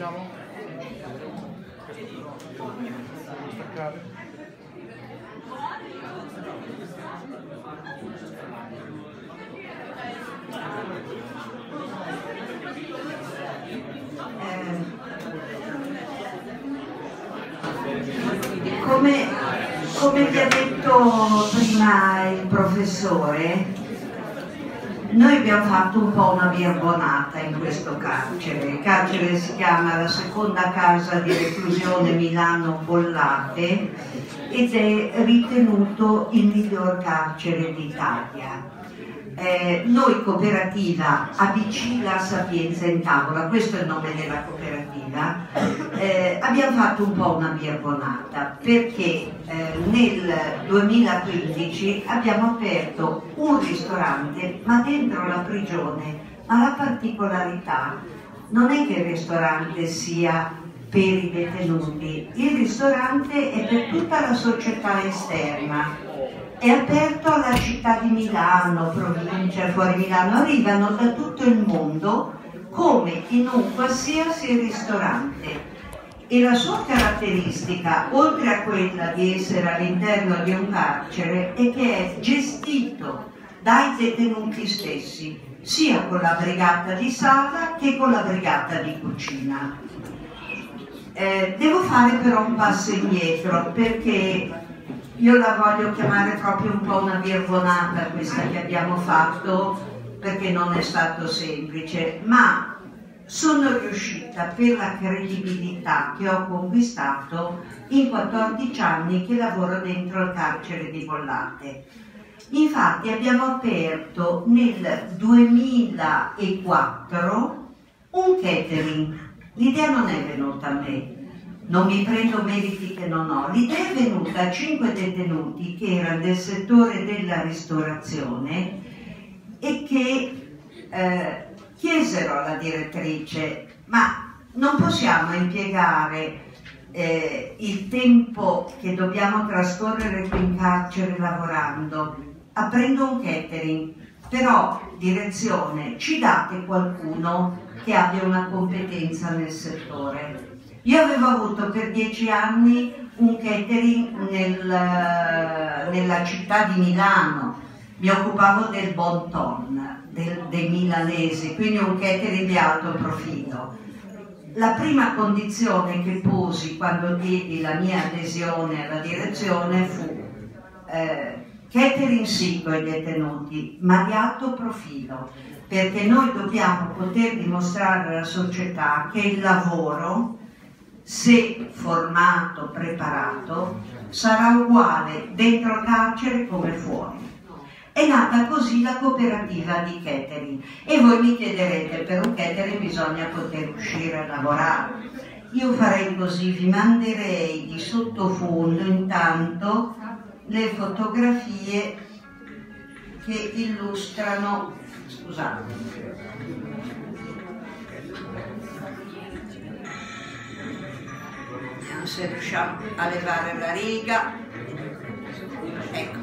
Iniziamo? Devo staccare. Come vi ha detto prima il professore, noi abbiamo fatto un po' una birbonata in questo carcere. Il carcere si chiama la seconda casa di reclusione Milano Bollate ed è ritenuto il miglior carcere d'Italia. Noi cooperativa ABC La Sapienza in Tavola, questo è il nome della cooperativa, abbiamo fatto un po' una birbonata perché nel 2015 abbiamo aperto un ristorante ma dentro la prigione, ma la particolarità non è che il ristorante sia per i detenuti, il ristorante è per tutta la società esterna. È aperto alla città di Milano, provincia, fuori Milano, arrivano da tutto il mondo come in un qualsiasi ristorante. E la sua caratteristica, oltre a quella di essere all'interno di un carcere, è che è gestito dai detenuti stessi, sia con la brigata di sala che con la brigata di cucina. Devo fare però un passo indietro perché io la voglio chiamare proprio un po' una birbonata questa che abbiamo fatto, perché non è stato semplice, ma sono riuscita per la credibilità che ho conquistato in 14 anni che lavoro dentro il carcere di Bollate. Infatti abbiamo aperto nel 2004 un catering. L'idea non è venuta a me. Non mi prendo meriti che non ho. L'idea è venuta a 5 detenuti che erano del settore della ristorazione e che chiesero alla direttrice: ma non possiamo impiegare il tempo che dobbiamo trascorrere qui in carcere lavorando aprendo un catering, però direzione, ci date qualcuno che abbia una competenza nel settore. Io avevo avuto per 10 anni un catering nella città di Milano, mi occupavo del bon ton, dei milanesi, quindi un catering di alto profilo. La prima condizione che posi quando diedi la mia adesione alla direzione fu catering sì con i detenuti, ma di alto profilo, perché noi dobbiamo poter dimostrare alla società che il lavoro, se formato, preparato, sarà uguale dentro il carcere come fuori. È nata così la cooperativa di catering e voi mi chiederete: per un catering bisogna poter uscire a lavorare. Io farei così, vi manderei di sottofondo intanto le fotografie che illustrano, scusate, se riusciamo a levare la riga, ecco.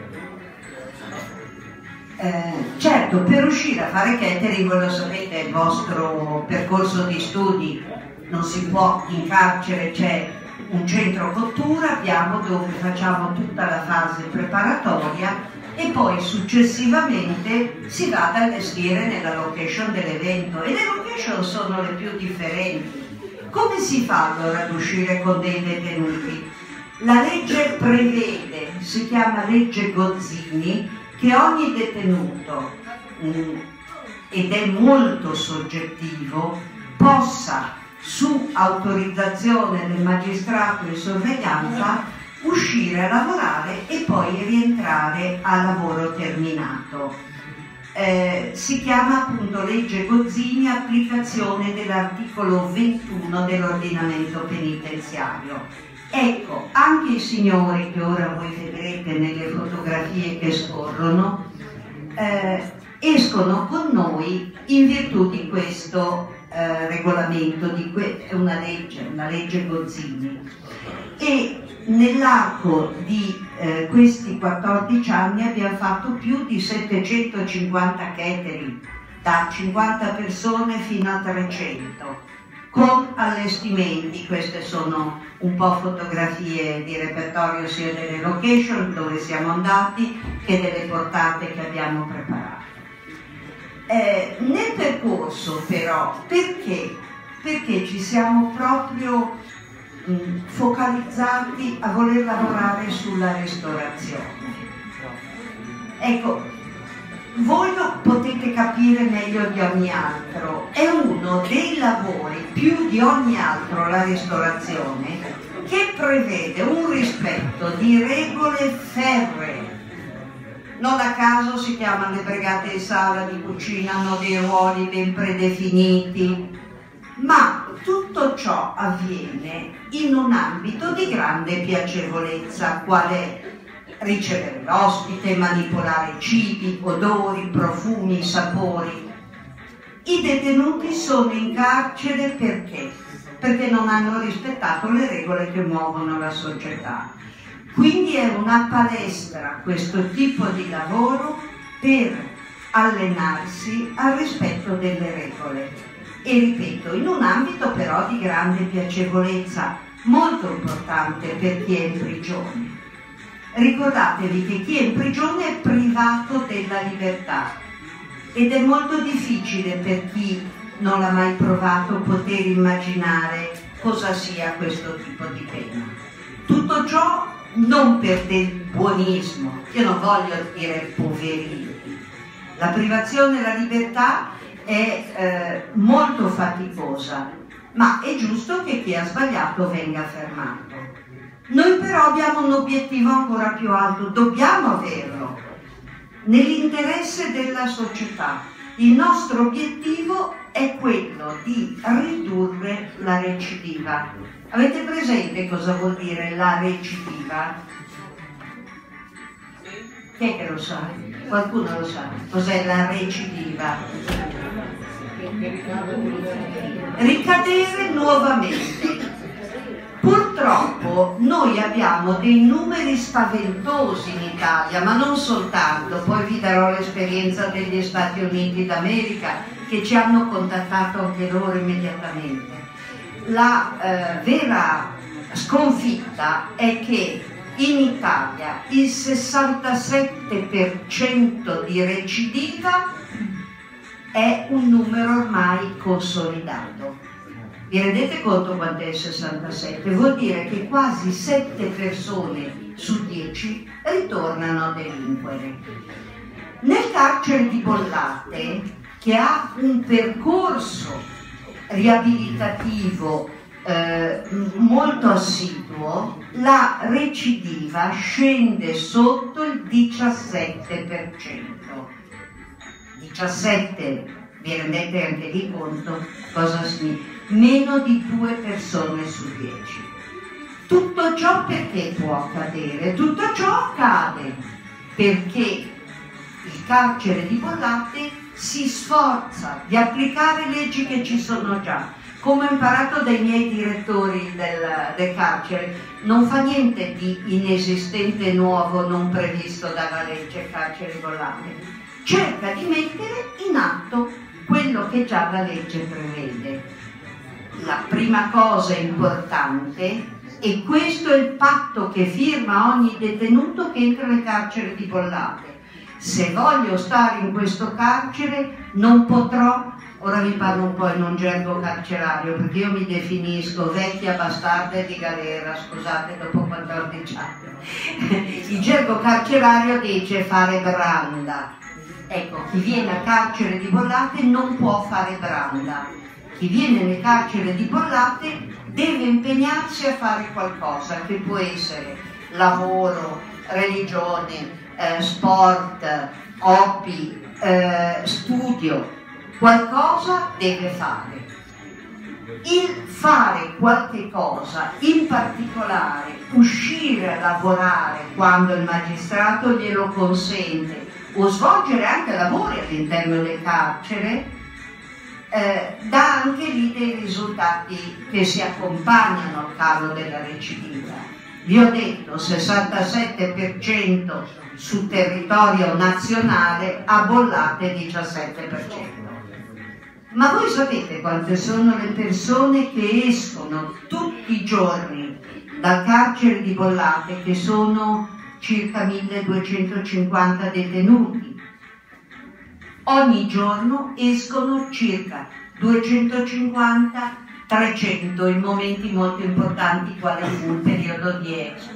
Certo, per riuscire a fare catering, voi lo sapete, il vostro percorso di studi non si può, in carcere c'è un centro cottura, abbiamo dove facciamo tutta la fase preparatoria e poi successivamente si va ad allestire nella location dell'evento, e le location sono le più differenti. Come si fa allora ad uscire con dei detenuti? La legge prevede, si chiama legge Gozzini, che ogni detenuto, ed è molto soggettivo, possa, su autorizzazione del magistrato di sorveglianza, uscire a lavorare e poi rientrare a lavoro terminato. Si chiama appunto legge Gozzini, applicazione dell'articolo 21 dell'ordinamento penitenziario. Ecco, anche i signori che ora voi vedrete nelle fotografie che scorrono escono con noi in virtù di questo regolamento, è una legge Gozzini. E nell'arco di questi 14 anni abbiamo fatto più di 750 catering, da 50 persone fino a 300. con allestimenti. Queste sono un po' fotografie di repertorio sia delle location dove siamo andati che delle portate che abbiamo preparato. Nel percorso però, perché ci siamo proprio focalizzati a voler lavorare sulla ristorazione? Ecco, voi lo potete capire meglio di ogni altro, è uno dei lavori più di ogni altro, la ristorazione, che prevede un rispetto di regole ferree. Non a caso si chiamano le brigate di sala, di cucina, hanno dei ruoli ben predefiniti, ma tutto ciò avviene in un ambito di grande piacevolezza, quale ricevere l'ospite, manipolare cibi, odori, profumi, sapori. I detenuti sono in carcere perché? Perché non hanno rispettato le regole che muovono la società. Quindi è una palestra questo tipo di lavoro per allenarsi al rispetto delle regole. E ripeto, in un ambito però di grande piacevolezza, molto importante per chi è in prigione. Ricordatevi che chi è in prigione è privato della libertà ed è molto difficile per chi non l'ha mai provato poter immaginare cosa sia questo tipo di pena. Tutto ciò non per del buonismo, io non voglio dire poverini. La privazione della libertà è molto faticosa, ma è giusto che chi ha sbagliato venga fermato. Noi però abbiamo un obiettivo ancora più alto, dobbiamo averlo, nell'interesse della società. Il nostro obiettivo è quello di ridurre la recidiva. Avete presente cosa vuol dire la recidiva? Chi è che lo sa? Qualcuno lo sa? Cos'è la recidiva? Ricadere nuovamente. Purtroppo noi abbiamo dei numeri spaventosi in Italia, ma non soltanto, poi vi darò l'esperienza degli Stati Uniti d'America che ci hanno contattato anche loro immediatamente. La vera sconfitta è che in Italia il 67% di recidiva è un numero ormai consolidato. Vi rendete conto quant'è il 67? Vuol dire che quasi 7 persone su 10 ritornano a delinquere. Nel carcere di Bollate, che ha un percorso riabilitativo molto assiduo, la recidiva scende sotto il 17%. 17, vi rendete anche lì conto cosa significa? Meno di 2 persone su 10. Tutto ciò perché può accadere? Tutto ciò accade perché il carcere di Bollate si sforza di applicare leggi che ci sono già. Come ho imparato dai miei direttori del carcere, non fa niente di inesistente nuovo non previsto dalla legge carcere Bollate. Cerca di mettere in atto quello che già la legge prevede. La prima cosa importante, e questo è il patto che firma ogni detenuto che entra nel carcere di Bollate: se voglio stare in questo carcere non potrò, ora vi parlo un po' in un gergo carcerario perché io mi definisco vecchia bastarda di galera, scusate, dopo 14 anni. Il gergo carcerario dice fare branda. Ecco, chi viene al carcere di Bollate non può fare branda. Chi viene nel carcere di Bollate deve impegnarsi a fare qualcosa, che può essere lavoro, religione, sport, hobby, studio. Qualcosa deve fare. Il fare qualche cosa, in particolare uscire a lavorare quando il magistrato glielo consente, o svolgere anche lavori all'interno del carcere, dà anche lì dei risultati che si accompagnano al calo della recidiva. Vi ho detto 67% sul territorio nazionale, a Bollate 17%. Ma voi sapete quante sono le persone che escono tutti i giorni dal carcere di Bollate, che sono circa 1250 detenuti? Ogni giorno escono circa 250-300 in momenti molto importanti, quale fu il periodo di Expo.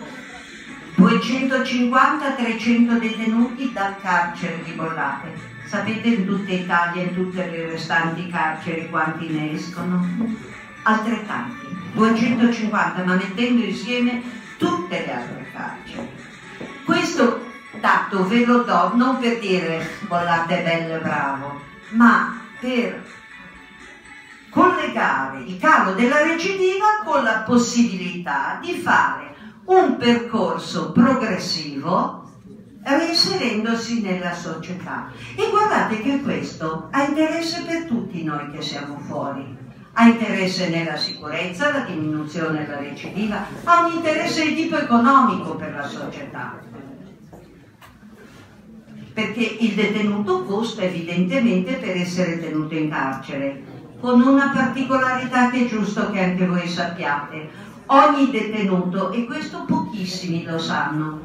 250-300 detenuti dal carcere di Bollate. Sapete in tutta Italia, in tutte le restanti carceri, quanti ne escono? Altrettanti, 250, ma mettendo insieme tutte le altre carceri. Questo dato ve lo do non per dire Bollate è bello e bravo, ma per collegare il calo della recidiva con la possibilità di fare un percorso progressivo reinserendosi nella società. E guardate che questo ha interesse per tutti noi che siamo fuori. Ha interesse nella sicurezza, la diminuzione della recidiva, ha un interesse di tipo economico per la società. Perché il detenuto costa evidentemente per essere tenuto in carcere, con una particolarità che è giusto che anche voi sappiate. Ogni detenuto, e questo pochissimi lo sanno,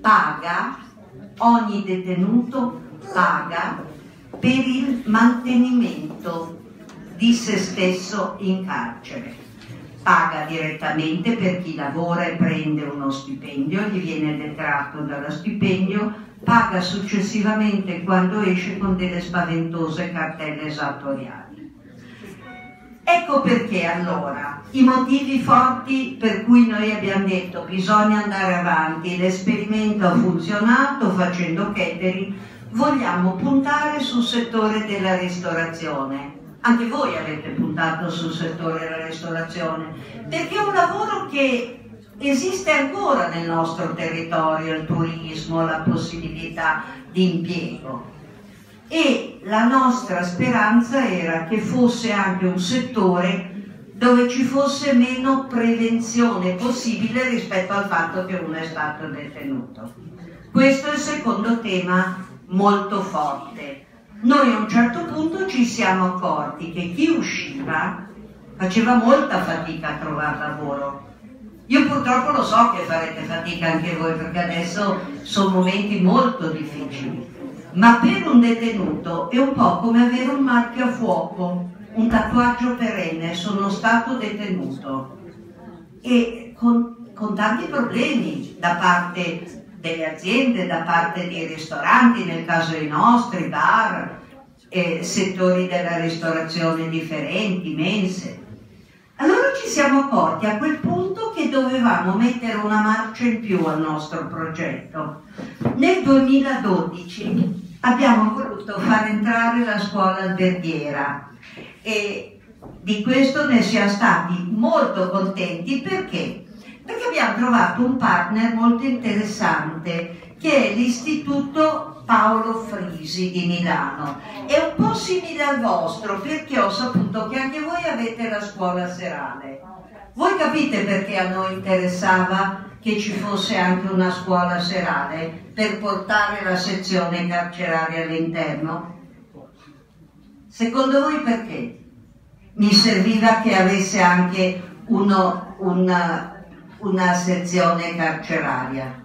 ogni detenuto paga per il mantenimento di se stesso in carcere. Paga direttamente per chi lavora e prende uno stipendio, gli viene detratto dallo stipendio, paga successivamente quando esce con delle spaventose cartelle esattoriali. Ecco perché allora i motivi forti per cui noi abbiamo detto bisogna andare avanti, l'esperimento ha funzionato facendo catering, vogliamo puntare sul settore della ristorazione. Anche voi avete puntato sul settore della ristorazione, perché è un lavoro che esiste ancora nel nostro territorio, il turismo, la possibilità di impiego. E la nostra speranza era che fosse anche un settore dove ci fosse meno prevenzione possibile rispetto al fatto che uno è stato detenuto. Questo è il secondo tema molto forte. Noi a un certo punto ci siamo accorti che chi usciva faceva molta fatica a trovare lavoro. Io purtroppo lo so che farete fatica anche voi, perché adesso sono momenti molto difficili. Ma per un detenuto è un po' come avere un marchio a fuoco, un tatuaggio perenne, sono stato detenuto, e con tanti problemi da parte delle aziende, da parte dei ristoranti, nel caso dei nostri, bar, settori della ristorazione differenti, mense. Allora ci siamo accorti a quel punto che dovevamo mettere una marcia in più al nostro progetto. Nel 2012 abbiamo voluto far entrare la scuola alberghiera e di questo ne siamo stati molto contenti. Perché? Perché abbiamo trovato un partner molto interessante che è l'Istituto Paolo Frisi di Milano. È un po' simile al vostro, perché ho saputo che anche voi avete la scuola serale. Voi capite perché a noi interessava che ci fosse anche una scuola serale per portare la sezione carceraria all'interno? Secondo voi perché? Mi serviva che avesse anche una sezione carceraria.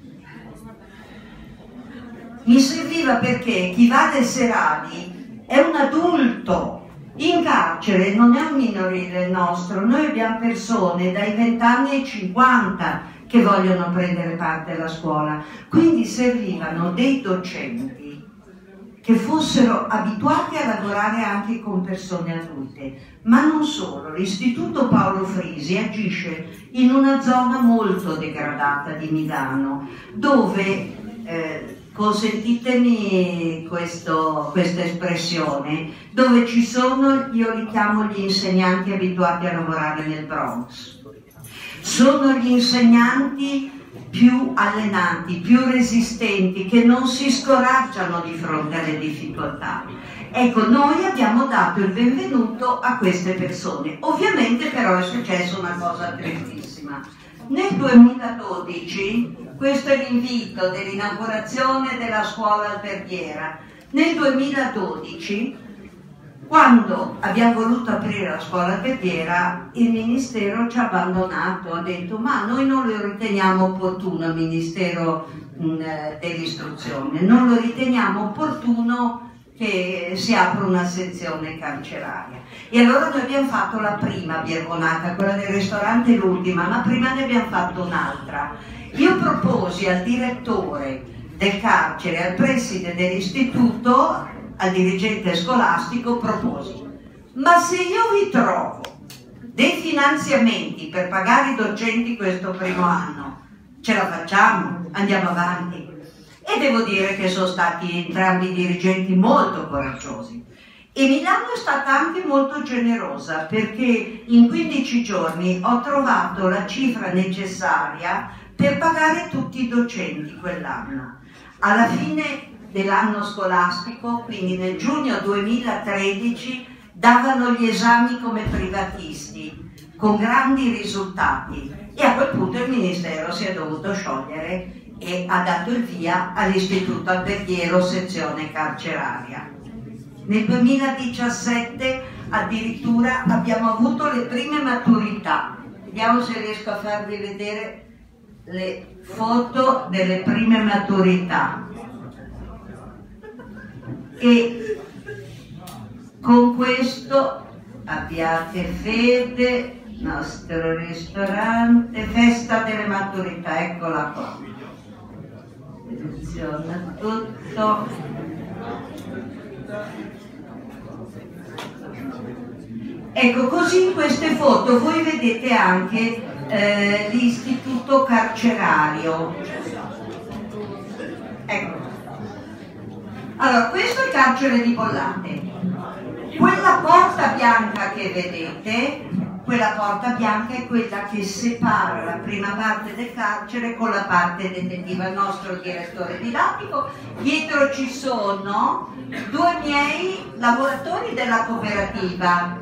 Mi serviva perché chi va alle serali è un adulto. In carcere non è un minorile il nostro, noi abbiamo persone dai 20 anni ai 50 che vogliono prendere parte alla scuola, quindi servivano dei docenti che fossero abituati a lavorare anche con persone adulte. Ma non solo, l'Istituto Paolo Frisi agisce in una zona molto degradata di Milano, dove consentitemi questa espressione, dove ci sono, io li chiamo gli insegnanti abituati a lavorare nel Bronx. Sono gli insegnanti più allenati, più resistenti, che non si scoraggiano di fronte alle difficoltà. Ecco, noi abbiamo dato il benvenuto a queste persone. Ovviamente però è successa una cosa tristissima. Nel 2012, questo è l'invito dell'inaugurazione della scuola alberghiera, nel 2012 Quando abbiamo voluto aprire la scuola alberghiera, il Ministero ci ha abbandonato, ha detto ma noi non lo riteniamo opportuno, il Ministero dell'Istruzione, non lo riteniamo opportuno che si apra una sezione carceraria. E allora noi abbiamo fatto la prima birbonata, quella del ristorante l'ultima, ma prima ne abbiamo fatto un'altra. Io proposi al direttore del carcere, al preside dell'istituto, al dirigente scolastico, proposi: ma se io vi trovo dei finanziamenti per pagare i docenti questo primo anno, ce la facciamo? Andiamo avanti? E devo dire che sono stati entrambi i dirigenti molto coraggiosi. E Milano è stata anche molto generosa, perché in 15 giorni ho trovato la cifra necessaria per pagare tutti i docenti quell'anno. Alla fine dell'anno scolastico, quindi nel giugno 2013, davano gli esami come privatisti, con grandi risultati, e a quel punto il Ministero si è dovuto sciogliere e ha dato il via all'Istituto Alberghiero sezione carceraria. Nel 2017 addirittura abbiamo avuto le prime maturità. Vediamo se riesco a farvi vedere le foto delle prime maturità. E con questo abbiate fede, nostro ristorante, festa delle maturità, eccola qua. Seleziona tutto. Ecco, così in queste foto voi vedete anche l'istituto carcerario. Ecco. Allora, questo è il carcere di Bollate. Quella porta bianca che vedete, quella porta bianca è quella che separa la prima parte del carcere con la parte detentiva, il nostro direttore didattico. Dietro ci sono due miei lavoratori della cooperativa,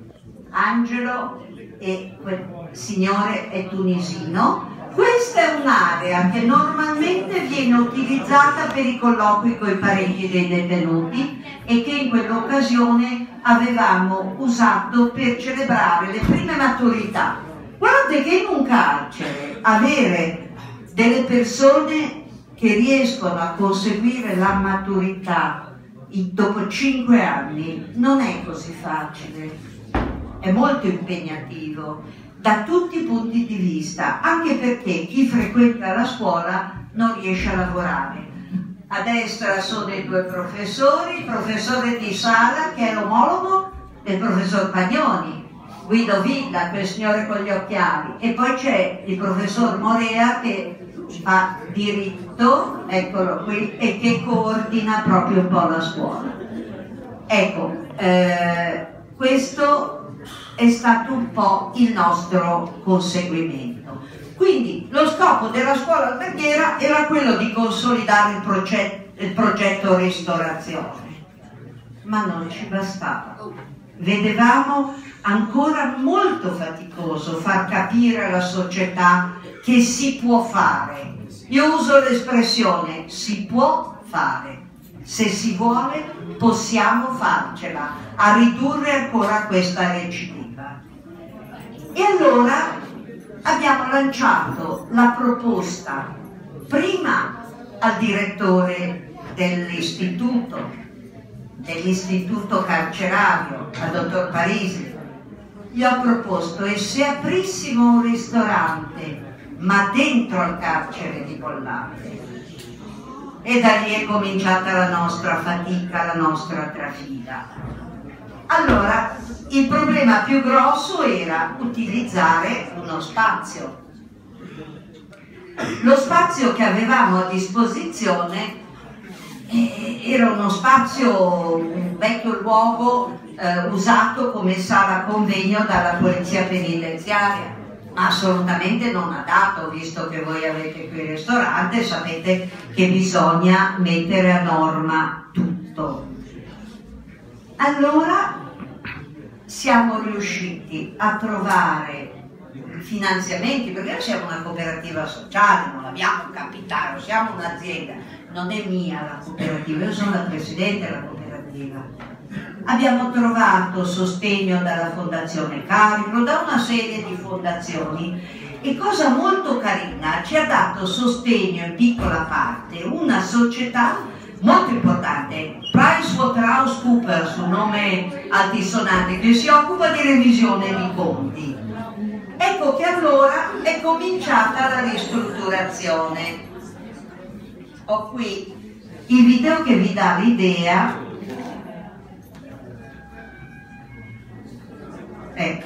Angelo e quel signore è tunisino. Questa è un'area che normalmente viene utilizzata per i colloqui con i parenti dei detenuti e che in quell'occasione avevamo usato per celebrare le prime maturità. Guardate che in un carcere avere delle persone che riescono a conseguire la maturità dopo 5 anni non è così facile, è molto impegnativo da tutti i punti di vista, anche perché chi frequenta la scuola non riesce a lavorare. A destra sono i due professori, il professore Di Sala che è l'omologo del professor Pagnoni, Guido Villa, quel signore con gli occhiali, e poi c'è il professor Morea che fa diritto, eccolo qui, e che coordina proprio un po' la scuola. Ecco, questo è stato un po' il nostro conseguimento. Quindi lo scopo della scuola alberghiera era quello di consolidare il progetto ristorazione, ma non ci bastava. Vedevamo ancora molto faticoso far capire alla società che si può fare. Io uso l'espressione si può fare. Se si vuole possiamo farcela a ridurre ancora questa recidiva. E allora abbiamo lanciato la proposta prima al direttore dell'istituto carcerario, al dottor Parisi. Gli ho proposto: e se aprissimo un ristorante ma dentro al carcere di Bollate? E da lì è cominciata la nostra fatica, la nostra trafila. Allora, il problema più grosso era utilizzare uno spazio. Lo spazio che avevamo a disposizione era uno spazio, un vecchio luogo usato come sala convegno dalla polizia penitenziaria, assolutamente non adatto, visto che voi avete qui il ristorante, sapete che bisogna mettere a norma tutto. Allora siamo riusciti a trovare finanziamenti, perché noi siamo una cooperativa sociale, non abbiamo un capitale, siamo un'azienda, non è mia la cooperativa, io sono la presidente della cooperativa, abbiamo trovato sostegno dalla Fondazione Cariplo, da una serie di fondazioni, e cosa molto carina, ci ha dato sostegno in piccola parte una società molto importante, PricewaterhouseCoopers, un nome altisonante, che si occupa di revisione di conti. Ecco che allora è cominciata la ristrutturazione. Ho qui il video che vi dà l'idea. Ecco.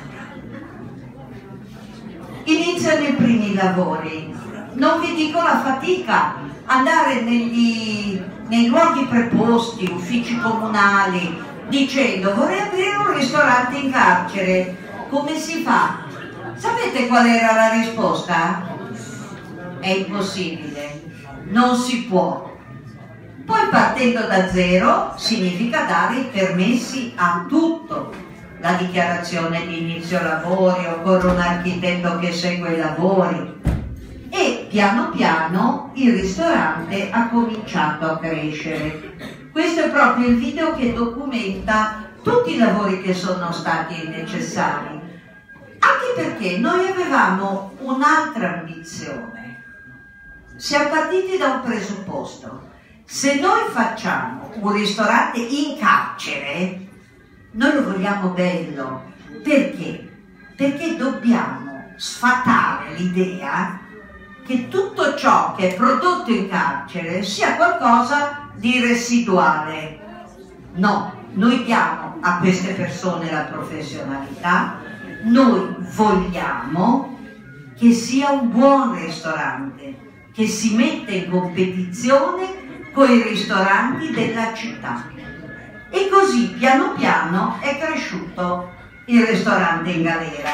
Iniziano i primi lavori. Non vi dico la fatica, andare nei luoghi preposti, uffici comunali, dicendo vorrei aprire un ristorante in carcere. Come si fa? Sapete qual era la risposta? È impossibile, non si può. Poi partendo da zero significa dare i permessi a tutto, la dichiarazione di inizio lavori, occorre un architetto che segue i lavori, e piano piano il ristorante ha cominciato a crescere. Questo è proprio il video che documenta tutti i lavori che sono stati necessari. Anche perché noi avevamo un'altra ambizione. Siamo partiti da un presupposto. Se noi facciamo un ristorante in carcere, noi lo vogliamo bello. Perché? Perché dobbiamo sfatare l'idea che tutto ciò che è prodotto in carcere sia qualcosa di residuale. No, noi diamo a queste persone la professionalità. Noi vogliamo che sia un buon ristorante, che si mette in competizione con i ristoranti della città. E così piano piano è cresciuto il ristorante in galera.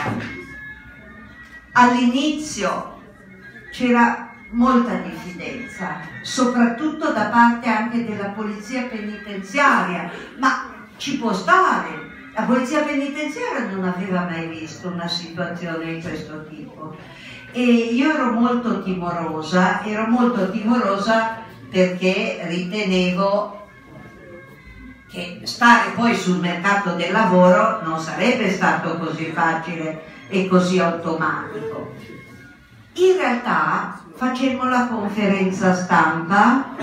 All'inizio c'era molta diffidenza, soprattutto da parte anche della polizia penitenziaria, ma ci può stare. La polizia penitenziaria non aveva mai visto una situazione di questo tipo e io ero molto timorosa perché ritenevo che stare poi sul mercato del lavoro non sarebbe stato così facile e così automatico. In realtà facemmo la conferenza stampa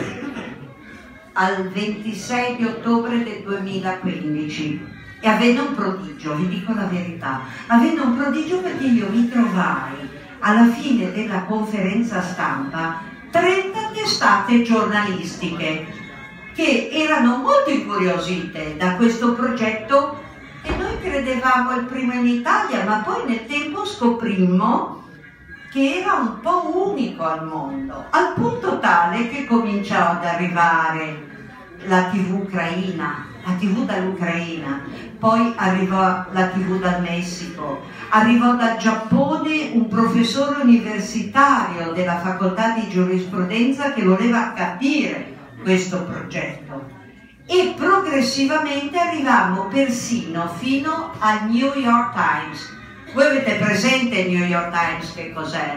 al 26 di ottobre del 2015 e avvenne un prodigio, vi dico la verità, avvenne un prodigio perché io mi trovai alla fine della conferenza stampa 30 testate giornalistiche che erano molto incuriosite da questo progetto e noi credevamo il primo in Italia, ma poi nel tempo scoprimmo che era un po' unico al mondo, al punto tale che cominciò ad arrivare la TV ucraina, la TV dall'Ucraina, poi arrivò la TV dal Messico, arrivò dal Giappone un professore universitario della facoltà di giurisprudenza che voleva capire questo progetto e progressivamente arrivammo persino fino al New York Times. Voi avete presente il New York Times che cos'è?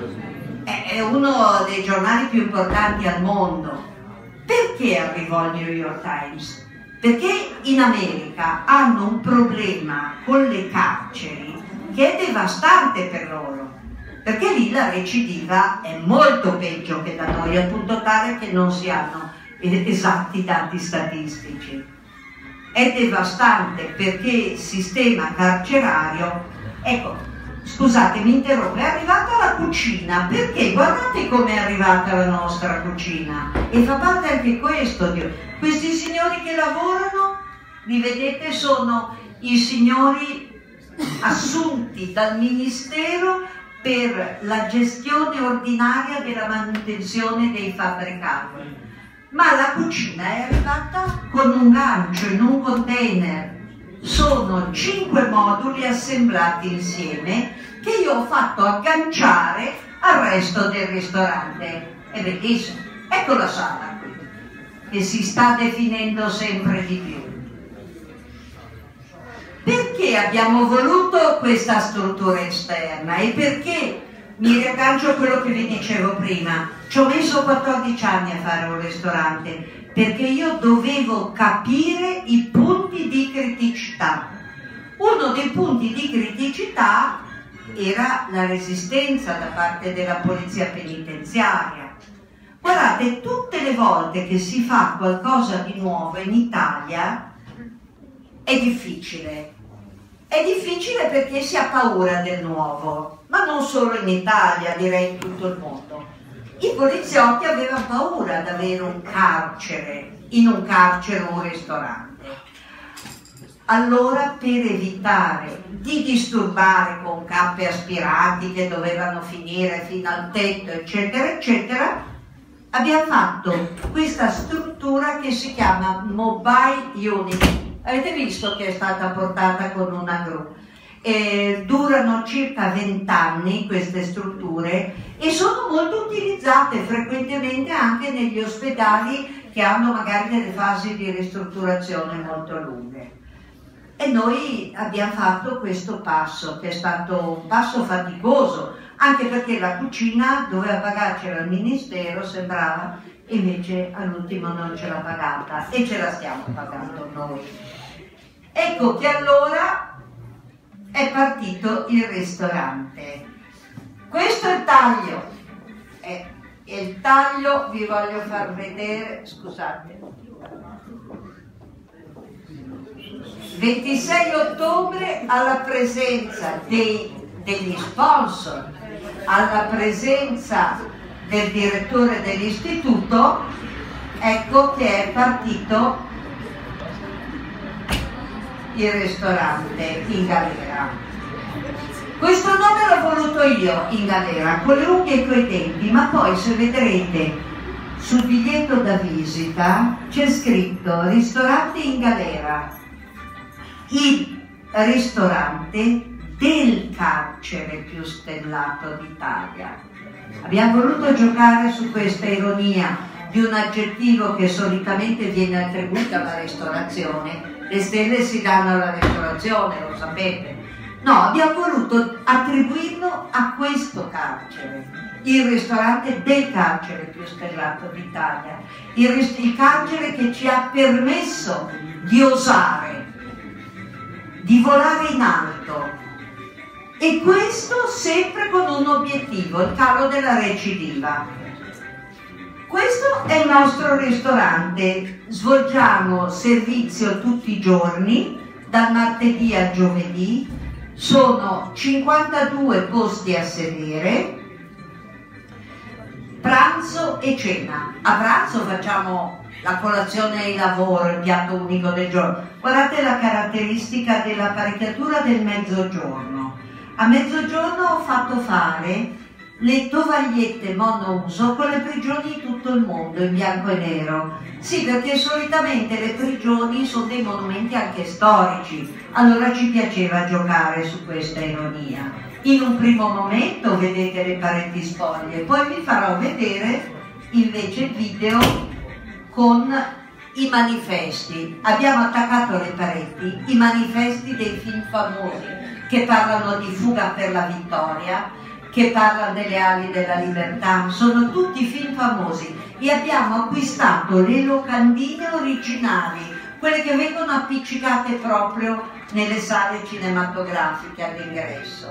È uno dei giornali più importanti al mondo. Perché arrivò al New York Times? Perché in America hanno un problema con le carceri che è devastante per loro, perché lì la recidiva è molto peggio che da noi, al punto tale che non si hanno esatti dati statistici. È devastante perché il sistema carcerario, ecco, scusate mi interrompo, è arrivata la cucina, perché guardate come è arrivata la nostra cucina e fa parte anche questo. Questi signori che lavorano, li vedete, sono i signori assunti dal Ministero per la gestione ordinaria della manutenzione dei fabbricati, ma la cucina è arrivata con un gancio in un container. Sono 5 moduli assemblati insieme che io ho fatto agganciare al resto del ristorante. È bellissimo. Ecco la sala qui, che si sta definendo sempre di più. Perché abbiamo voluto questa struttura esterna e perché mi riaggancio a quello che vi dicevo prima? Ci ho messo 14 anni a fare un ristorante perché io dovevo capire i punti di criticità. Uno dei punti di criticità era la resistenza da parte della polizia penitenziaria. Guardate, tutte le volte che si fa qualcosa di nuovo in Italia è difficile. È difficile perché si ha paura del nuovo, ma non solo in Italia, direi in tutto il mondo. I poliziotti avevano paura di avere un carcere, in un carcere o un ristorante. Allora, per evitare di disturbare con cappe aspiranti che dovevano finire fino al tetto, eccetera, eccetera, abbiamo fatto questa struttura che si chiama Mobile Unit. Avete visto che è stata portata con una gru. Durano circa 20 anni queste strutture e sono molto utilizzate frequentemente anche negli ospedali che hanno magari delle fasi di ristrutturazione molto lunghe. E noi abbiamo fatto questo passo, che è stato un passo faticoso, anche perché la cucina doveva pagarcela il ministero, sembrava, invece all'ultimo non ce l'ha pagata e ce la stiamo pagando noi. Ecco che allora è partito il ristorante. Questo è il taglio. Il taglio vi voglio far vedere, scusate. 26 ottobre alla presenza degli sponsor, alla presenza del direttore dell'istituto, ecco che è partito il ristorante in galera. Questo nome l'ho voluto io, in galera, con le unghie e coi denti, ma poi se vedrete sul biglietto da visita c'è scritto ristorante in galera, il ristorante del carcere più stellato d'Italia. Abbiamo voluto giocare su questa ironia di un aggettivo che solitamente viene attribuito alla ristorazione. Le stelle si danno alla ristorazione, lo sapete. No, abbiamo voluto attribuirlo a questo carcere, il ristorante del carcere più stellato d'Italia, il carcere che ci ha permesso di osare, di volare in alto, e questo sempre con un obiettivo, il calo della recidiva. Questo è il nostro ristorante, svolgiamo servizio tutti i giorni, dal martedì al giovedì, sono 52 posti a sedere, pranzo e cena. A pranzo facciamo la colazione e il lavoro, il piatto unico del giorno. Guardate la caratteristica dell'apparecchiatura del mezzogiorno. A mezzogiorno ho fatto fare le tovagliette monouso con le prigioni di tutto il mondo in bianco e nero. Sì, perché solitamente le prigioni sono dei monumenti anche storici, allora ci piaceva giocare su questa ironia. In un primo momento vedete le pareti spoglie, poi vi farò vedere invece il video con i manifesti. Abbiamo attaccato le pareti i manifesti dei film famosi che parlano di Fuga per la vittoria, che parlano delle ali della libertà, sono tutti film famosi, e abbiamo acquistato le locandine originali, quelle che vengono appiccicate proprio nelle sale cinematografiche all'ingresso.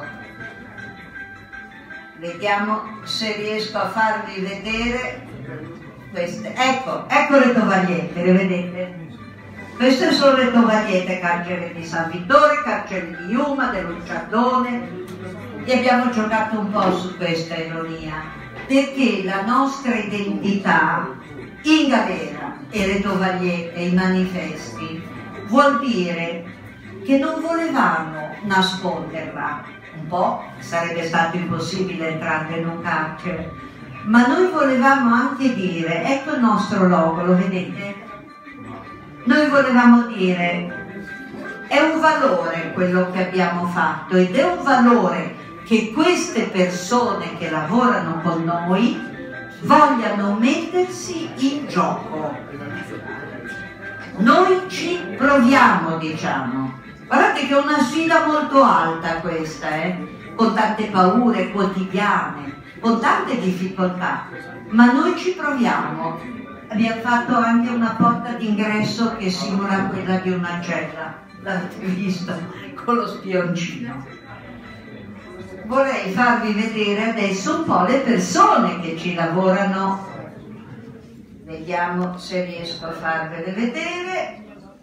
Vediamo se riesco a farvi vedere queste. Ecco le tovagliette, le vedete? Queste sono le tovagliette, carcere di San Vittore, carcere di Yuma, del Lucciardone, e abbiamo giocato un po' su questa ironia, perché la nostra identità in galera e le tovagliette, i manifesti, vuol dire che non volevamo nasconderla. Un po' sarebbe stato impossibile entrare in un carcere, ma noi volevamo anche dire, ecco il nostro logo, lo vedete? Noi volevamo dire, è un valore quello che abbiamo fatto, ed è un valore che queste persone che lavorano con noi vogliano mettersi in gioco. Noi ci proviamo, diciamo. Guardate che è una sfida molto alta questa, con tante paure quotidiane, con tante difficoltà, ma noi ci proviamo. abbiamo fatto anche una porta d'ingresso che simula quella di una cella, l'avete visto, con lo spioncino. Vorrei farvi vedere adesso un po' le persone che ci lavorano. Vediamo se riesco a farvele vedere.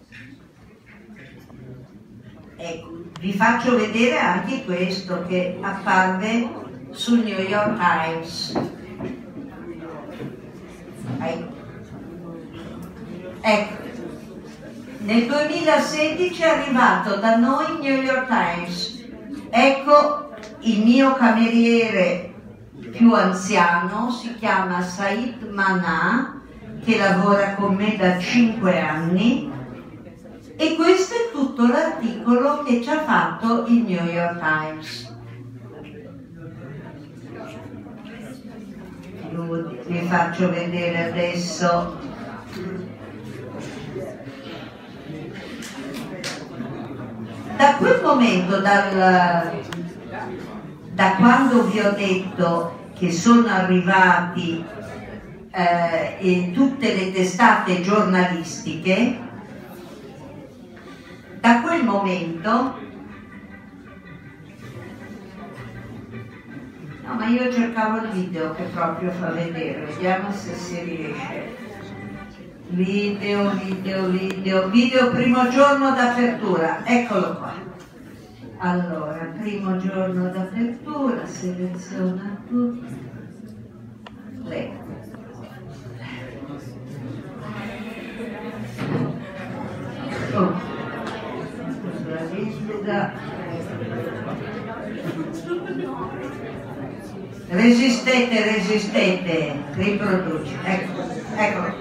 Ecco, vi faccio vedere anche questo che apparve sul New York Times. Ecco, nel 2016 è arrivato da noi il New York Times. Ecco il mio cameriere più anziano, si chiama Said Mana, che lavora con me da 5 anni, e questo è tutto l'articolo che ci ha fatto il New York Times. Vi faccio vedere adesso. Da quel momento, da quando vi ho detto che sono arrivati tutte le testate giornalistiche, da quel momento, no, ma io cercavo il video che proprio fa vedere, vediamo se si riesce. Video, primo giorno d'apertura, eccolo qua. Allora, primo giorno d'apertura, seleziona tutto. Leggo. Oh. Resistete, riproduci. Eccolo.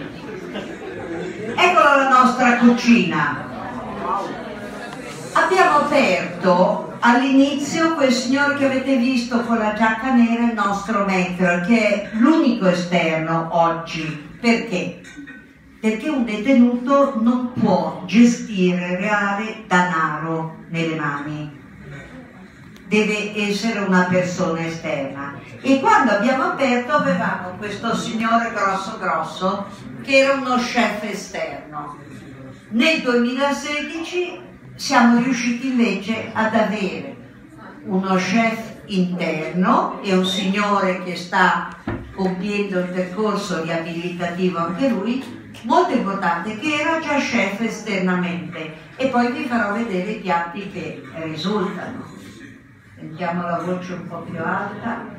Eccola la nostra cucina. Abbiamo aperto all'inizio quel signore che avete visto con la giacca nera, il nostro maître, che è l'unico esterno oggi. Perché? Perché un detenuto non può gestire reale denaro nelle mani, deve essere una persona esterna. E quando abbiamo aperto avevamo questo signore grosso che era uno chef esterno. Nel 2016 siamo riusciti invece ad avere uno chef interno e un signore che sta compiendo il percorso riabilitativo anche lui, molto importante, che era già chef esternamente, e poi vi farò vedere i piatti che risultano. Sentiamo la voce un po' più alta.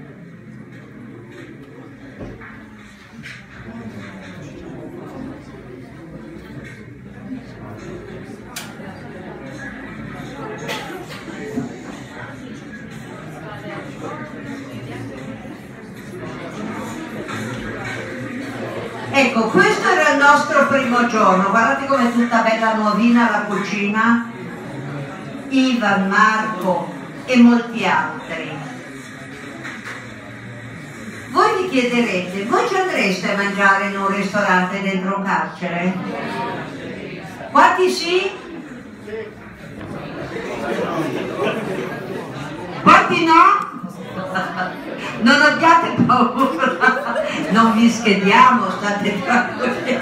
Ecco, questo era il nostro primo giorno, guardate com'è tutta bella nuovina la cucina, Ivan, Marco e molti altri. Voi vi chiederete, voi ci andreste a mangiare in un ristorante dentro un carcere? Quanti sì? Quanti no? Non abbiate paura, non vi schediamo, state tranquilli.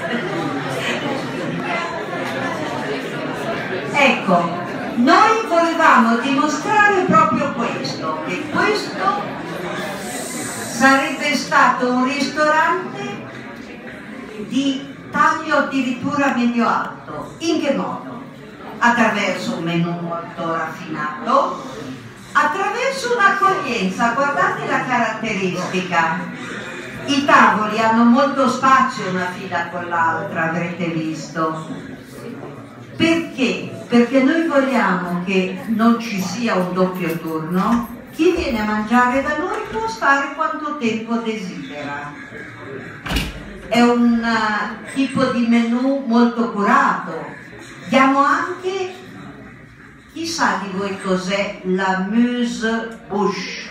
Ecco, noi volevamo dimostrare proprio questo, che questo sarebbe stato un ristorante di taglio addirittura medio-alto. In che modo? Attraverso un menù molto raffinato, attraverso un'accoglienza. Guardate la caratteristica, i tavoli hanno molto spazio una fila con l'altra, avrete visto. Perché? Perché noi vogliamo che non ci sia un doppio turno, chi viene a mangiare da noi può stare quanto tempo desidera. È un tipo di menù molto curato. Diamo anche, chi sa di voi cos'è la amuse-bouche?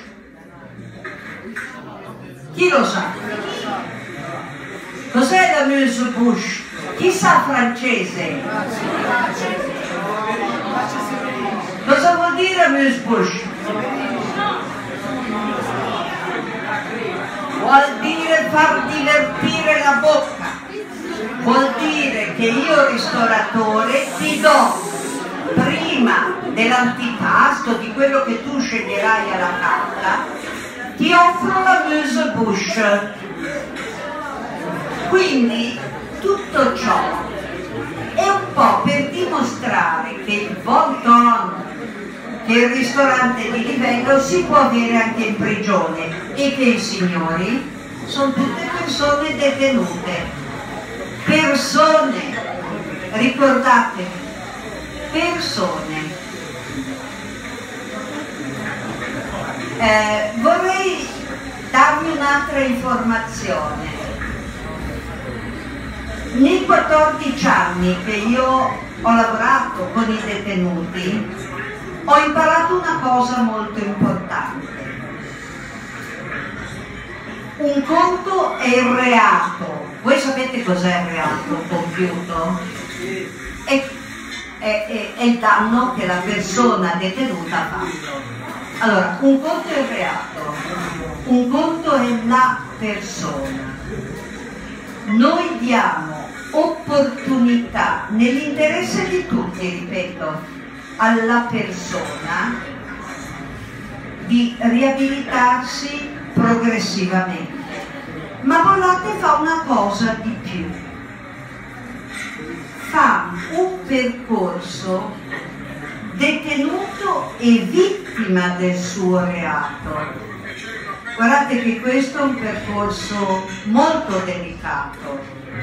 Chi lo sa? Cos'è la amuse-bouche? Chi sa francese? Cosa vuol dire amuse-bouche? vuol dire far divertire la bocca, vuol dire che io ristoratore ti do prima dell'antipasto, di quello che tu sceglierai alla carta, ti offro la amuse-bouche. Quindi tutto ciò è un po' per dimostrare che il bon ton, che il ristorante di livello si può avere anche in prigione e che i signori sono tutte persone detenute, persone, ricordatevi, persone. Vorrei darvi un'altra informazione. Nei 14 anni che io ho lavorato con i detenuti ho imparato una cosa molto importante. Un conto è il reato. Voi sapete cos'è il reato compiuto? È il danno che la persona detenuta ha fatto. Allora, un conto è il reato, un conto è la persona. Noi diamo opportunità, nell'interesse di tutti, ripeto, alla persona di riabilitarsi progressivamente. Ma Bollate fa una cosa di più. Fa un percorso detenuto e vittima del suo reato. Guardate che questo è un percorso molto delicato,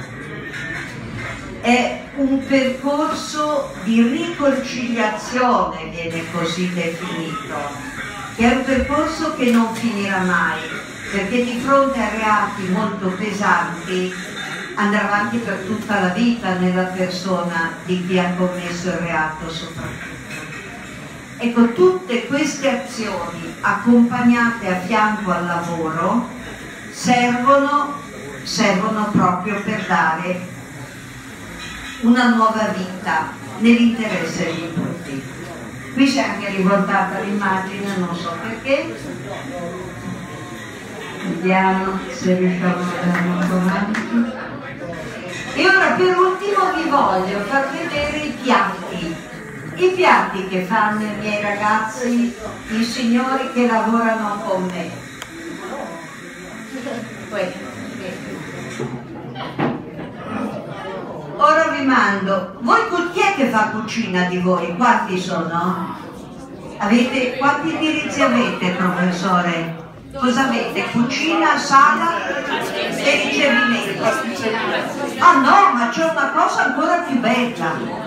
è un percorso di riconciliazione, viene così definito, che è un percorso che non finirà mai, perché di fronte a reati molto pesanti andrà avanti per tutta la vita nella persona di chi ha commesso il reato soprattutto. Ecco, tutte queste azioni accompagnate a fianco al lavoro servono proprio per dare una nuova vita nell'interesse di tutti. Qui si è anche rivoltata l'immagine, non so perché. Vediamo se riusciamo a andare un po' avanti. E ora per ultimo vi voglio far vedere i piatti che fanno i miei ragazzi, i signori che lavorano con me. Ora vi mando, voi chi è che fa cucina di voi? Quanti sono? Quanti indirizzi avete, professore? Cosa avete? Cucina, sala e ricevimento? Ah no, ma c'è una cosa ancora più bella.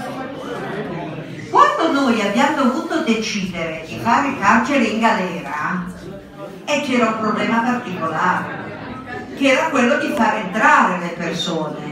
Quando noi abbiamo dovuto decidere di fare carcere in galera, c'era un problema particolare, che era quello di far entrare le persone.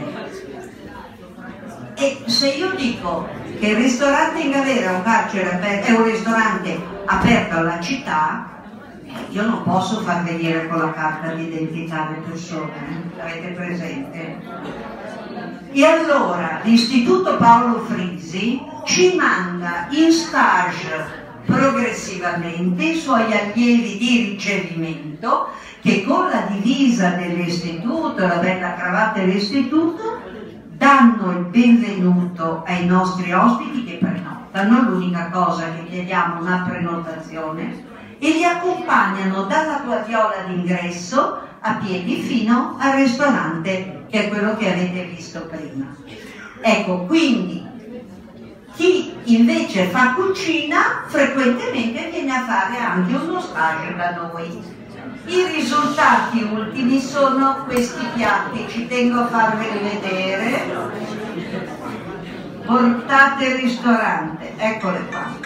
E se io dico che il ristorante in galera è un carcere aperto, è un ristorante aperto alla città, io non posso far venire con la carta d'identità le persone, avete presente? E allora l'Istituto Paolo Frisi ci manda in stage progressivamente i suoi allievi di ricevimento che con la divisa dell'istituto, la bella cravatta dell'istituto, danno il benvenuto ai nostri ospiti che prenotano. L'unica cosa che chiediamo è una prenotazione e li accompagnano dalla guardiola d'ingresso a piedi fino al ristorante, che è quello che avete visto prima. Ecco, quindi chi invece fa cucina frequentemente viene a fare anche uno stage da noi. I risultati ultimi sono questi piatti, ci tengo a farveli vedere. Portate ristorante, eccole qua.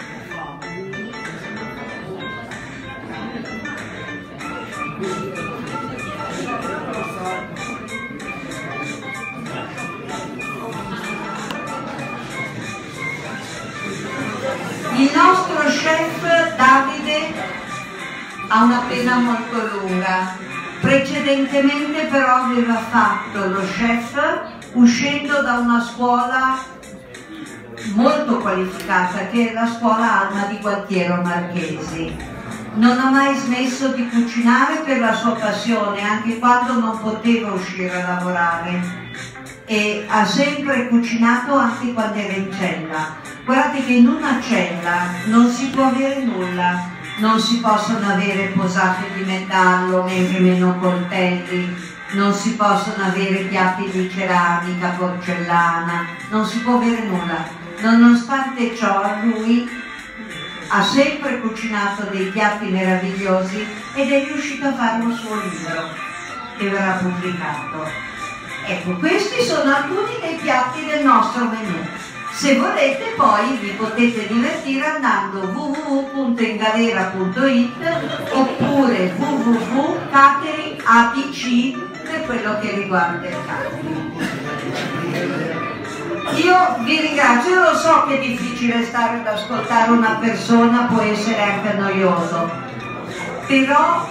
Il nostro chef Davide ha una penna molto lunga, precedentemente però aveva fatto lo chef uscendo da una scuola molto qualificata che è la scuola Alma di Gualtiero Marchesi. non ha mai smesso di cucinare per la sua passione, anche quando non poteva uscire a lavorare, e ha sempre cucinato anche quando era in cella. Guardate che in una cella non si può avere nulla, non si possono avere posate di metallo, nemmeno coltelli, non si possono avere piatti di ceramica, porcellana, non si può avere nulla. Nonostante ciò, lui ha sempre cucinato dei piatti meravigliosi ed è riuscito a fare un suo libro che verrà pubblicato. Ecco, questi sono alcuni dei piatti del nostro menù. Se volete poi vi potete divertire andando www.ingalera.it oppure www.cateringabc per quello che riguarda il catering. Io vi ringrazio, lo so che è difficile stare ad ascoltare una persona, può essere anche noioso, però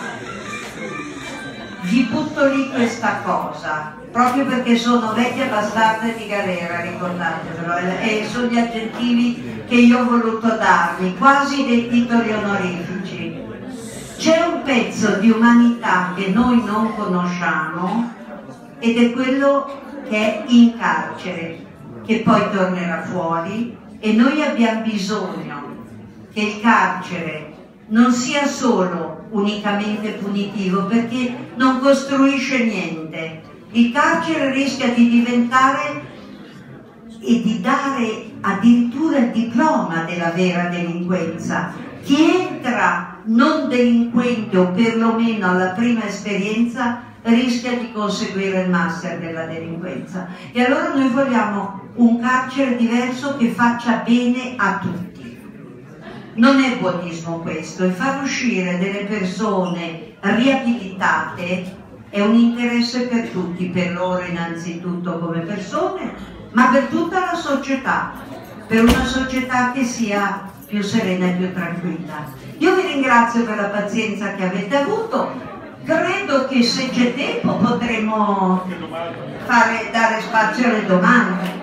vi butto lì questa cosa, proprio perché sono vecchia bastarda di Galera, ricordatevelo, e sono gli aggettivi che io ho voluto darvi, quasi dei titoli onorifici. C'è un pezzo di umanità che noi non conosciamo ed è quello che è in carcere, che poi tornerà fuori, e noi abbiamo bisogno che il carcere non sia solo unicamente punitivo, perché non costruisce niente. Il carcere rischia di diventare e di dare addirittura il diploma della vera delinquenza. Chi entra non delinquente o perlomeno alla prima esperienza rischia di conseguire il master della delinquenza. E allora noi vogliamo un carcere diverso che faccia bene a tutti. Non è buonismo questo, e far uscire delle persone riabilitate è un interesse per tutti, per loro innanzitutto come persone, ma per tutta la società, per una società che sia più serena e più tranquilla. Io vi ringrazio per la pazienza che avete avuto, credo che se c'è tempo potremo dare spazio alle domande.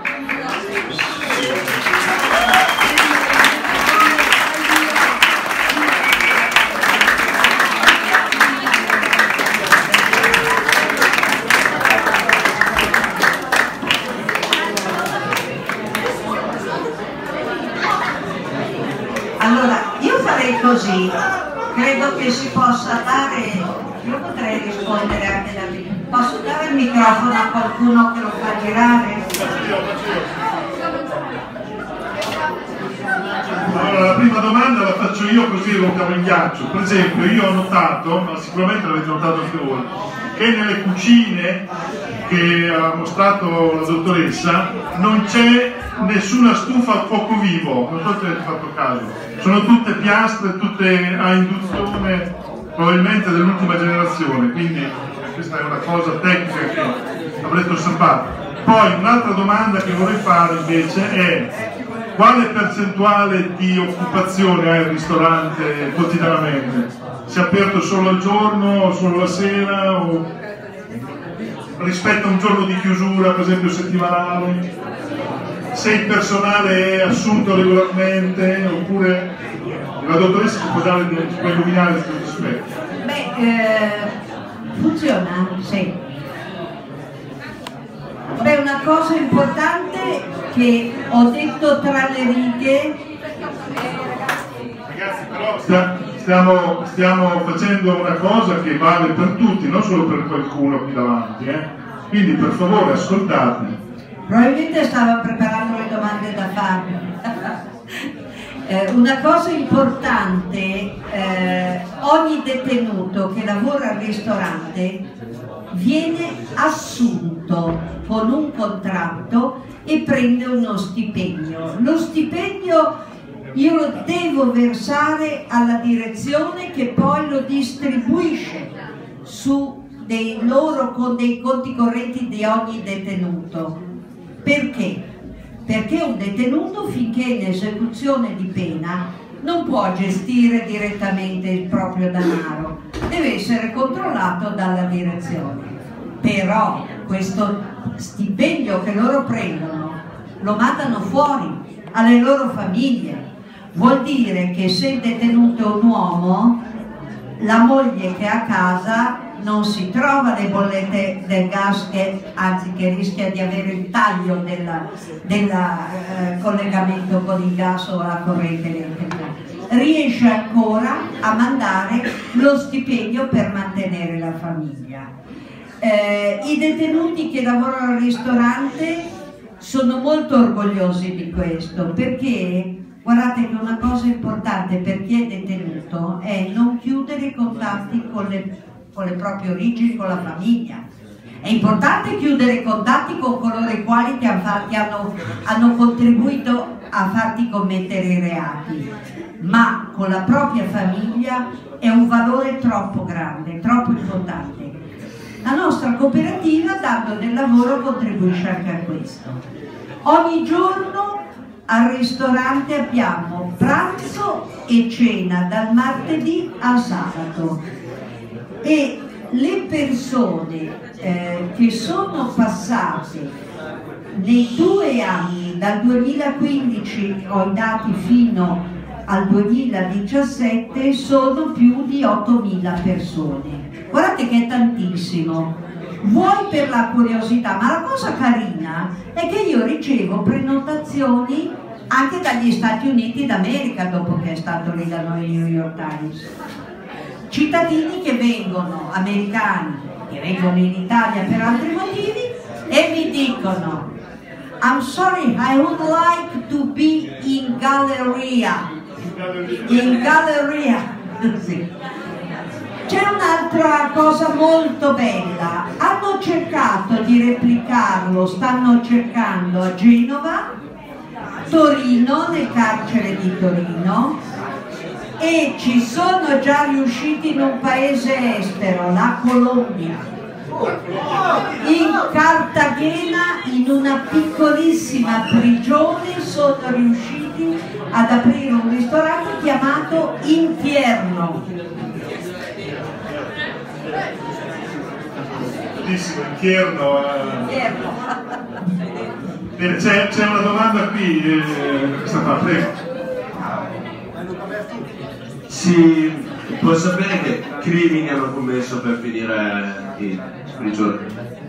Allora, io farei così, credo che si possa dare, io potrei rispondere anche da lì. Posso dare il microfono a qualcuno che lo fa girare? Allora, la prima domanda la faccio io, così rompiamo il ghiaccio. Per esempio, io ho notato, ma sicuramente l'avete notato anche voi, che nelle cucine che ha mostrato la dottoressa non c'è nessuna stufa a fuoco vivo, non so se avete fatto caso, sono tutte piastre, tutte a induzione, probabilmente dell'ultima generazione, quindi questa è una cosa tecnica che avrete osservato. Poi un'altra domanda che vorrei fare invece è: quale percentuale di occupazione ha il ristorante quotidianamente? Si è aperto solo al giorno, solo la sera, o rispetto a un giorno di chiusura, per esempio settimanale? Se il personale è assunto regolarmente, oppure la dottoressa ci può illuminare questo aspetto? Funziona, sì. Beh, una cosa importante che ho detto tra le righe. Ragazzi, però stiamo facendo una cosa che vale per tutti, non solo per qualcuno qui davanti, quindi per favore ascoltate. Probabilmente stava preparando le domande da farmi. Una cosa importante, ogni detenuto che lavora al ristorante viene assunto con un contratto e prende uno stipendio. Lo stipendio io lo devo versare alla direzione, che poi lo distribuisce su con dei conti correnti di ogni detenuto. Perché? Perché un detenuto, finché è in esecuzione di pena, non può gestire direttamente il proprio denaro, deve essere controllato dalla direzione. Però questo stipendio che loro prendono lo mandano fuori alle loro famiglie. Vuol dire che se il detenuto è un uomo, la moglie che a casa non si trova le bollette del gas, anzi che rischia di avere il taglio del collegamento con il gas o la corrente elettrica, riesce ancora a mandare lo stipendio per mantenere la famiglia. I detenuti che lavorano al ristorante sono molto orgogliosi di questo, perché guardate che una cosa importante per chi è detenuto è non chiudere i contatti con le proprie origini, con la famiglia. È importante chiudere i contatti con coloro i quali ti hanno contribuito a farti commettere i reati, ma con la propria famiglia è un valore troppo grande, troppo importante. La nostra cooperativa, dando del lavoro, contribuisce anche a questo. Ogni giorno al ristorante abbiamo pranzo e cena dal martedì al sabato, e le persone che sono passate nei 2 anni, dal 2015 ho i dati fino al 2017, sono più di 8.000 persone. Guardate che è tantissimo. Vuoi per la curiosità, ma la cosa carina è che io ricevo prenotazioni anche dagli Stati Uniti d'America, dopo che è stato lì da noi il New York Times. Cittadini che vengono, americani, che vengono in Italia per altri motivi e mi dicono: I'm sorry, I would like to be in Galleria. In Galleria. Sì. C'è un'altra cosa molto bella, hanno cercato di replicarlo, stanno cercando a Genova, Torino, nel carcere di Torino, e ci sono già riusciti in un paese estero, la Colombia. In Cartagena, in una piccolissima prigione, sono riusciti ad aprire un ristorante chiamato Infierno. Bellissimo, Infierno. C'è una domanda qui, questa qua, prego. Si può sapere che crimini hanno commesso per finire in prigione?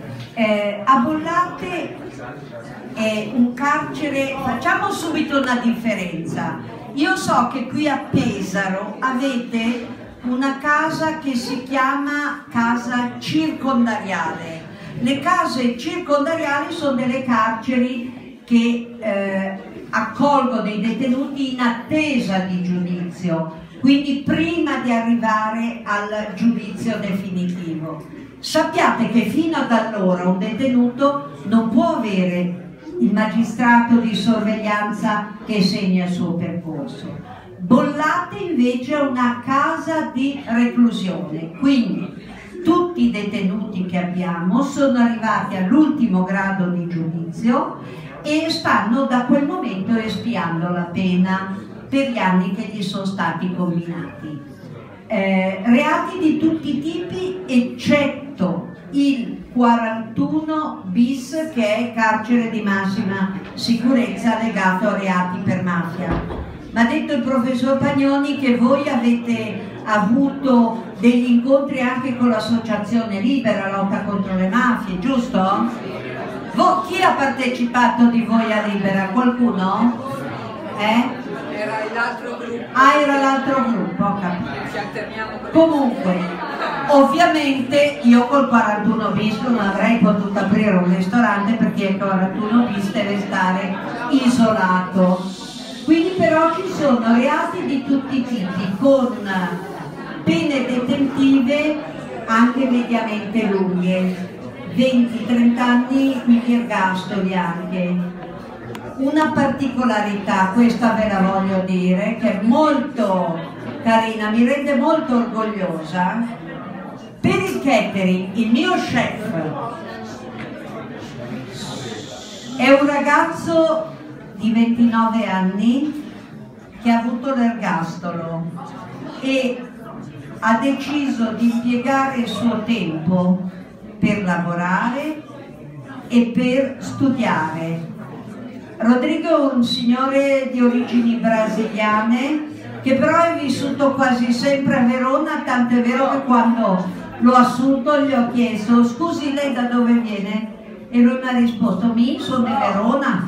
A Bollate è un carcere, facciamo subito una differenza. Io so che qui a Pesaro avete una casa che si chiama casa circondariale. Le case circondariali sono delle carceri che accolgono i detenuti in attesa di giudizio, quindi prima di arrivare al giudizio definitivo. Sappiate che fino ad allora un detenuto non può avere il magistrato di sorveglianza che segna il suo percorso. Bollate invece è una casa di reclusione, quindi tutti i detenuti che abbiamo sono arrivati all'ultimo grado di giudizio e stanno da quel momento espiando la pena per gli anni che gli sono stati combinati. Reati di tutti i tipi, eccetto il 41 bis, che è carcere di massima sicurezza legato a reati per mafia. Ma ha detto il professor Pagnoni che voi avete avuto degli incontri anche con l'associazione Libera, lotta contro le mafie, giusto? Chi ha partecipato di voi a Libera? Qualcuno? Era l'altro gruppo. Ah, era l'altro gruppo, ho capito. Ci alterniamo con Comunque, ovviamente io col 41 bis non avrei potuto aprire un ristorante, perché il 41 bis deve stare isolato. Quindi però ci sono reati di tutti i tipi, con pene detentive anche mediamente lunghe, 20-30 anni, quindi ergastoli anche. Una particolarità, questa ve la voglio dire, che è molto carina, mi rende molto orgogliosa. Per il catering, il mio chef è un ragazzo di 29 anni che ha avuto l'ergastolo e ha deciso di impiegare il suo tempo per lavorare e per studiare. Rodrigo è un signore di origini brasiliane che però è vissuto quasi sempre a Verona, tant'è vero che quando l'ho assunto gli ho chiesto: scusi, lei da dove viene? E lui mi ha risposto: sono di Verona.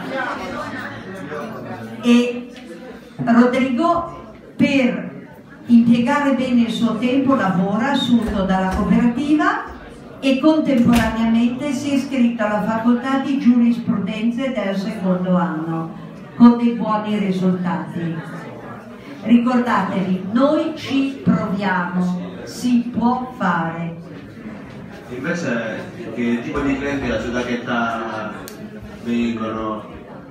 E Rodrigo, per impiegare bene il suo tempo, lavora assunto dalla cooperativa e contemporaneamente si è iscritto alla facoltà di giurisprudenza del secondo anno con dei buoni risultati. Ricordatevi, noi ci proviamo, si può fare. Invece che tipo di clienti da città che età vengono?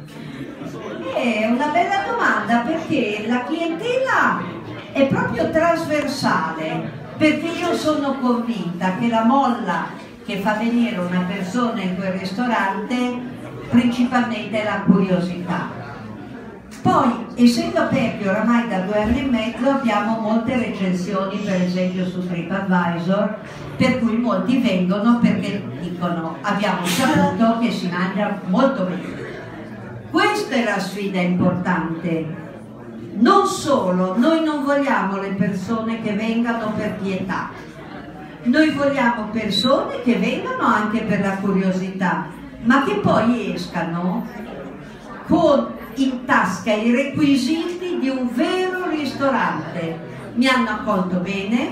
È una bella domanda, perché la clientela è proprio trasversale, perché io sono convinta che la molla che fa venire una persona in quel ristorante principalmente è la curiosità. Poi, essendo aperti oramai da 2 anni e mezzo, abbiamo molte recensioni, per esempio su TripAdvisor, per cui molti vengono perché dicono: abbiamo saputo che si mangia molto bene. Questa è la sfida importante. Non solo, noi non vogliamo le persone che vengano per pietà, noi vogliamo persone che vengano anche per la curiosità, ma che poi escano con in tasca i requisiti di un vero ristorante. Mi hanno accolto bene,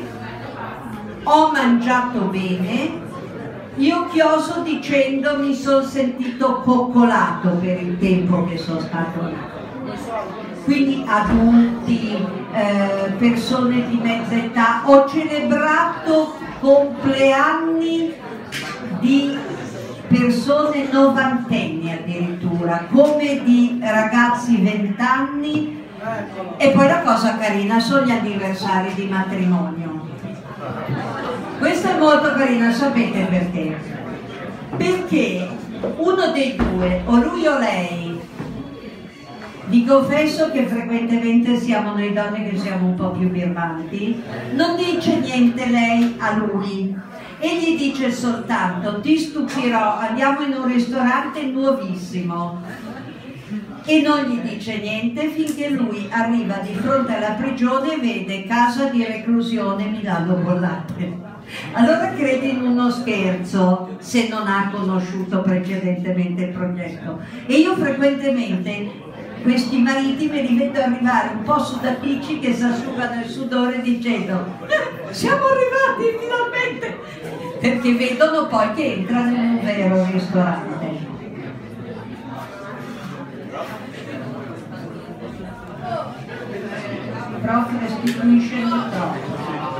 ho mangiato bene, io chioso dicendo mi sono sentito coccolato per il tempo che sono stato lì. Quindi adulti, persone di mezza età, ho celebrato compleanni di persone novantenni addirittura, come di ragazzi 20 anni, e poi la cosa carina sono gli anniversari di matrimonio. Questa è molto carina, sapete perché? Perché uno dei due, o lui o lei, vi confesso che frequentemente siamo noi donne che siamo un po' più birbanti, non dice niente lei a lui e gli dice soltanto: ti stupirò, andiamo in un ristorante nuovissimo, e non gli dice niente finché lui arriva di fronte alla prigione e vede casa di reclusione Milano Bollate. Allora crede in uno scherzo se non ha conosciuto precedentemente il progetto. E io frequentemente questi mariti me li vedo arrivare un po' sudaticci che si asciugano il sudore dicendo: siamo arrivati finalmente, perché vedono poi che entrano in un vero ristorante. Prof restituisce il microfono.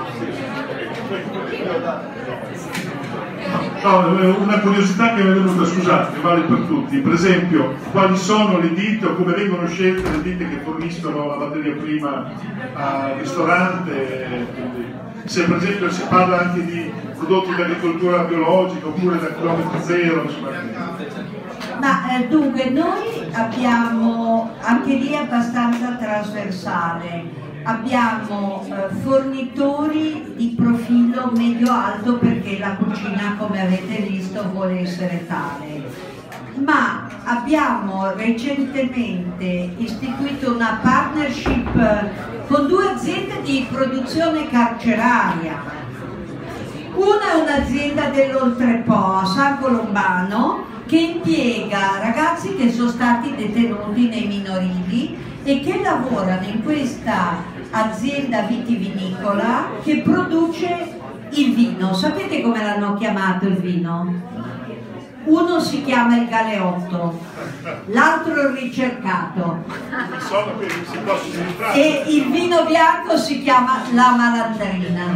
No, una curiosità che mi è venuta, scusate, vale per tutti. Per esempio, quali sono le ditte o come vengono scelte le ditte che forniscono la materia prima al ristorante? Se per esempio si parla anche di prodotti di agricoltura biologica oppure da chilometro zero, insomma. Ma dunque noi abbiamo anche lì abbastanza trasversale. Abbiamo fornitori di profilo medio-alto, perché la cucina, come avete visto, vuole essere tale. Ma abbiamo recentemente istituito una partnership con 2 aziende di produzione carceraria. Una è un'azienda dell'Oltrepo a San Colombano, che impiega ragazzi che sono stati detenuti nei minorili e che lavorano in questa azienda vitivinicola che produce il vino. Sapete come l'hanno chiamato il vino? Uno si chiama il Galeotto, l'altro il Ricercato e il vino bianco si chiama la Malandrina.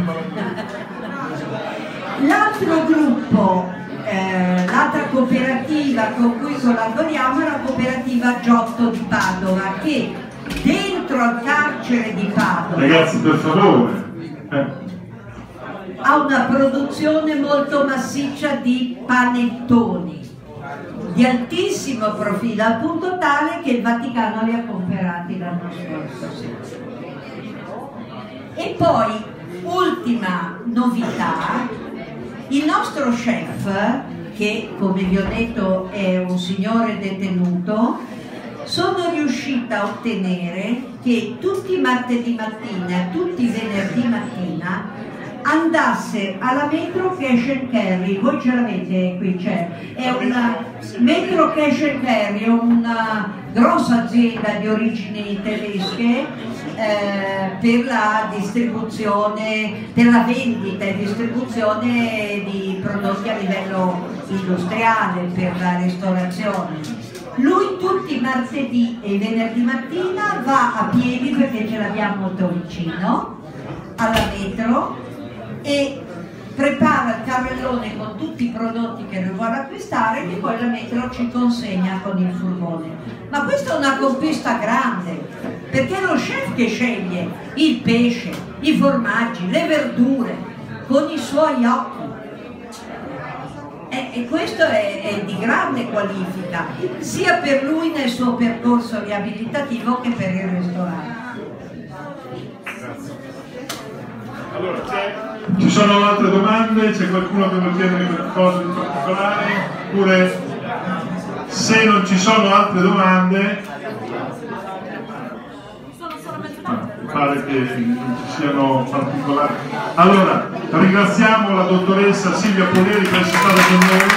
L'altro gruppo, l'altra cooperativa con cui collaboriamo è la cooperativa Giotto di Padova, che dentro al carcere di Padova, Ragazzi, per favore, ha una produzione molto massiccia di panettoni di altissimo profilo, al punto tale che il Vaticano li ha comprati l'anno scorso. E poi, ultima novità, il nostro chef, che come vi ho detto è un signore detenuto, sono riuscita a ottenere che tutti i martedì mattina, tutti i venerdì mattina andasse alla Metro Cash and Carry. Voi ce l'avete qui, c'è, è una Metro Cash and Carry, una grossa azienda di origini tedesche per la distribuzione, per la vendita e distribuzione di prodotti a livello industriale, per la ristorazione. Lui tutti i martedì e i venerdì mattina va a piedi, perché ce l'abbiamo molto vicino, alla Metro, e prepara il carrellone con tutti i prodotti che lui vuole acquistare, che poi la Metro ci consegna con il furgone. Ma questa è una conquista grande, perché è lo chef che sceglie il pesce, i formaggi, le verdure con i suoi occhi. E questo è di grande qualifica, sia per lui nel suo percorso riabilitativo che per il ristorante. Allora, ci sono altre domande? C'è qualcuno che vuole chiedere qualcosa di particolare? Oppure, se non ci sono altre domande, pare che non ci siano particolari. Allora, ringraziamo la dottoressa Silvia Poleri per essere stata con noi.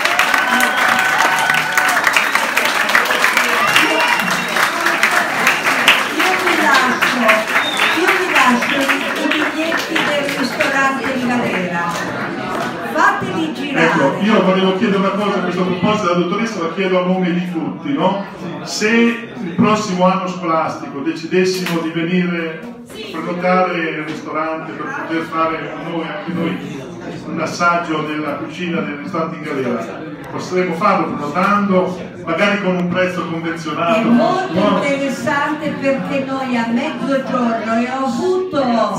Io vi lascio i biglietti del ristorante in galera. Fateli girare. Ecco, io volevo chiedere una cosa a questo proposito alla dottoressa, la chiedo a nome di tutti, no? Se il prossimo anno scolastico decidessimo di venire a prenotare il ristorante per poter fare anche noi un assaggio della cucina del ristorante in galera, potremmo farlo prenotando, magari con un prezzo convenzionato. È molto interessante, perché noi a mezzogiorno e ho avuto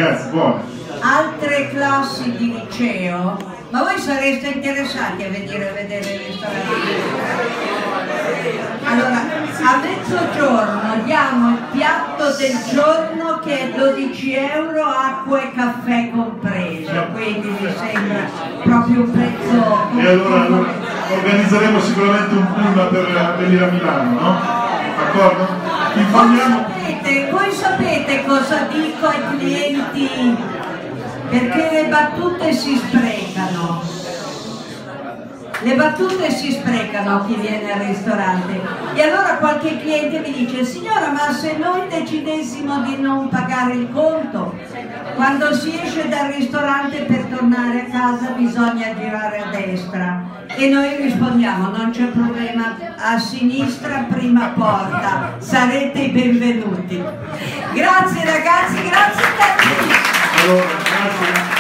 altre classi di liceo. Ma voi sareste interessati a venire a vedere il ristorante? Allora, a mezzogiorno diamo il piatto del giorno, che è 12 euro, acqua e caffè compreso, quindi mi sembra proprio un prezzo. E allora organizzeremo sicuramente un pullman per venire a Milano, no? D'accordo? Voi sapete cosa dico ai clienti? Perché le battute si sprecano. Le battute si sprecano a chi viene al ristorante. E allora qualche cliente mi dice: signora, ma se noi decidessimo di non pagare il conto, quando si esce dal ristorante per tornare a casa bisogna girare a destra. E noi rispondiamo: non c'è problema, a sinistra, prima porta, sarete i benvenuti. Grazie ragazzi, grazie tantissimo. Allora, grazie.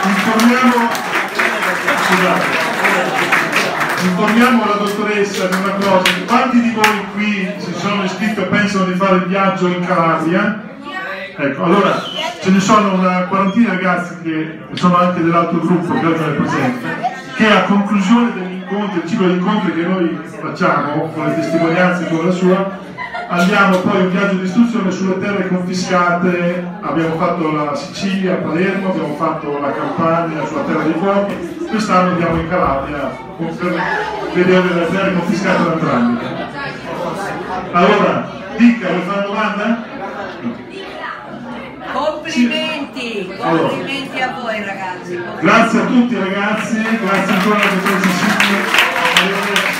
Informiamo la dottoressa di una cosa: quanti di voi qui si sono iscritti e pensano di fare il viaggio in Calabria? Ecco, allora ce ne sono una quarantina di ragazzi che sono anche dell'altro gruppo che oggi è presente, che a conclusione degli incontri, il ciclo di incontri che noi facciamo con le testimonianze come la sua, andiamo poi in viaggio di istruzione sulle terre confiscate. Abbiamo fatto la Sicilia, Palermo, abbiamo fatto la Campania sulla terra dei fuochi, quest'anno andiamo in Calabria per vedere le terre confiscate da entrambi. Allora, Dica, vuoi fare una domanda? Complimenti, complimenti allora, a voi ragazzi. Grazie a tutti ragazzi, grazie ancora a dottoressa Silvia.